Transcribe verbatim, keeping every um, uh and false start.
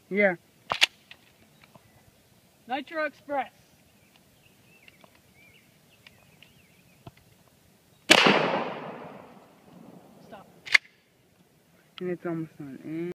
Yeah. Nitro Express. Stop. And it's almost done. And